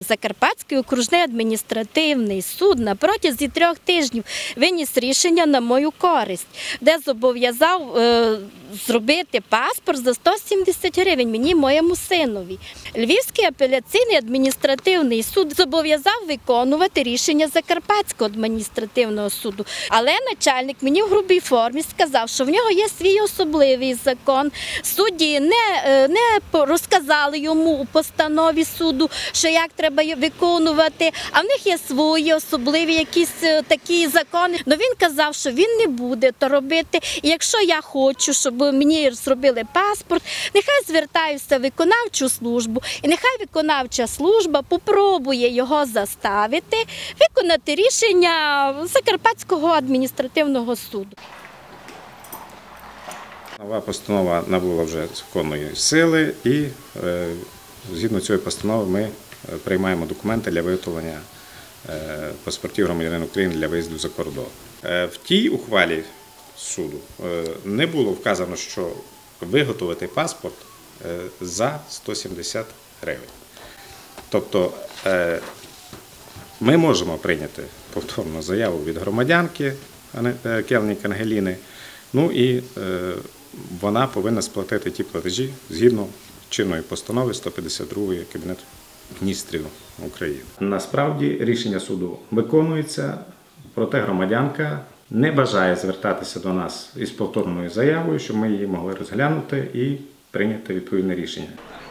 Закарпатський окружний адміністративний суд на протязі 3 тижнів виніс рішення на мою користь, де зобов'язав зробити паспорт за 170 гривень мені і моєму синові. Львівський апеляційний адміністративний суд зобов'язав виконувати рішення Закарпатського адміністративного суду. Але начальник мені в грубій формі сказав, що в нього є свій особливий закон. Судді не розказали йому у постанові суду, що як треба виконувати, а в них є свої особливі якісь такі закони. Но він казав, що він не буде то робити. І якщо я хочу, щоб мені зробили паспорт, нехай звертаюся в виконавчу службу, і нехай виконавча служба попробує його заставити виконати рішення Закарпатського адміністративного суду. Нова постанова набула вже законної сили і згідно цієї постанови ми приймаємо документи для виготовлення паспортів громадянина України для виїзду за кордон. В тій ухвалі суду не було вказано, що виготовити паспорт за 170 гривень. Тобто ми можемо прийняти повторну заяву від громадянки Келнік Ангеліни, ну і вона повинна сплатити ті платежі згідно чинної постанови 152 Кабінету Міністрів України. Насправді рішення суду виконується, проте громадянка не бажає звертатися до нас із повторною заявою, щоб ми її могли розглянути і прийняти відповідне рішення.